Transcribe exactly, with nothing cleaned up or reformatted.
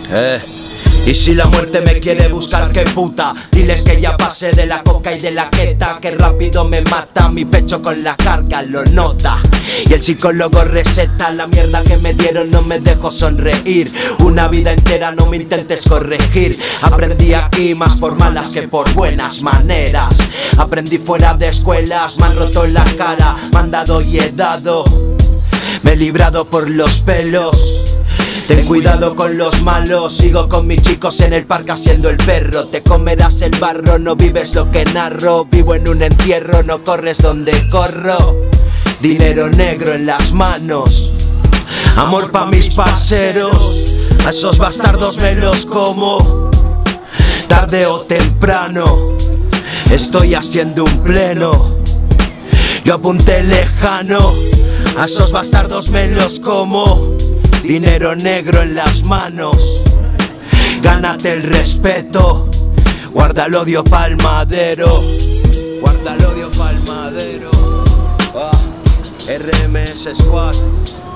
Eh. Y si la muerte me quiere buscar, qué puta, diles que ya pasé de la coca y de la queta, que rápido me mata, mi pecho con la carga lo nota. Y el psicólogo receta la mierda que me dieron, no me dejo sonreír. Una vida entera no me intentes corregir. Aprendí aquí más por malas que por buenas maneras. Aprendí fuera de escuelas, me han roto la cara, me han dado y he dado. Me he librado por los pelos. Ten cuidado con los malos, sigo con mis chicos en el parque haciendo el perro. Te comerás el barro, no vives lo que narro. Vivo en un entierro, no corres donde corro. Dinero negro en las manos, amor pa' mis parceros. A esos bastardos me los como, tarde o temprano. Estoy haciendo un pleno, yo apunté lejano. A esos bastardos me los como. Dinero negro en las manos, gánate el respeto. Guarda el odio pa'l madero, guarda el odio pa'l madero. ah, R M S Squad.